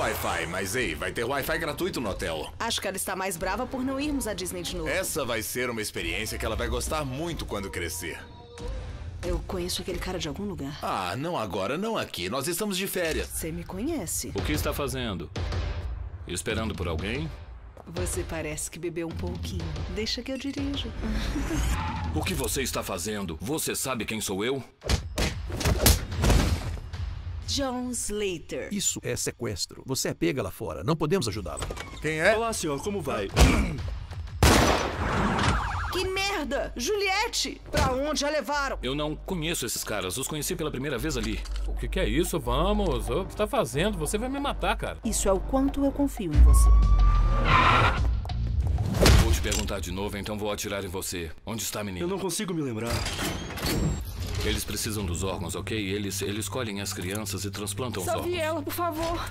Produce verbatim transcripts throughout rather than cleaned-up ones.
Wi-Fi, mas ei, vai ter Wi-Fi gratuito no hotel. Acho que ela está mais brava por não irmos à Disney de novo. Essa vai ser uma experiência que ela vai gostar muito quando crescer. Eu conheço aquele cara de algum lugar. Ah, não agora, não aqui. Nós estamos de férias. Você me conhece. O que está fazendo? Esperando por alguém? Você parece que bebeu um pouquinho. Deixa que eu dirijo. O que você está fazendo? Você sabe quem sou eu? John Slater. Isso é sequestro. Você é pega lá fora. Não podemos ajudá-la. Quem é? Olá, senhor. Como vai? Que merda! Juliette! Pra onde a levaram? Eu não conheço esses caras. Os conheci pela primeira vez ali. O que, que é isso? Vamos. O que você tá fazendo? Você vai me matar, cara. Isso é o quanto eu confio em você. Vou te perguntar de novo, então vou atirar em você. Onde está, menino? Eu não consigo me lembrar. Eles precisam dos órgãos, ok? Eles, eles escolhem as crianças e transplantam os Salve órgãos. ela, por favor.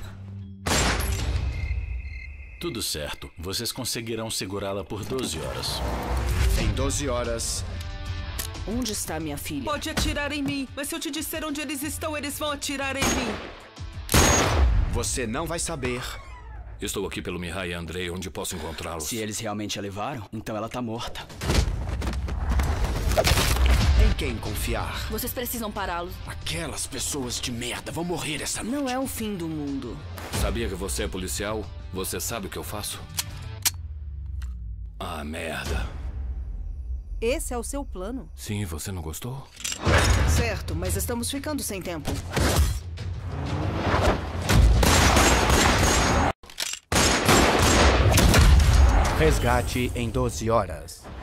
Tudo certo. Vocês conseguirão segurá-la por doze horas. Em doze horas... Onde está minha filha? Pode atirar em mim, mas se eu te disser onde eles estão, eles vão atirar em mim. Você não vai saber. Estou aqui pelo Mihai e Andrei, onde posso encontrá-los. Se eles realmente a levaram, então ela tá morta. Em quem confiar? Vocês precisam pará-los. Aquelas pessoas de merda vão morrer essa noite. Não é o fim do mundo. Sabia que você é policial? Você sabe o que eu faço? Ah, merda. Esse é o seu plano? Sim, você não gostou? Certo, mas estamos ficando sem tempo. Resgate em doze horas.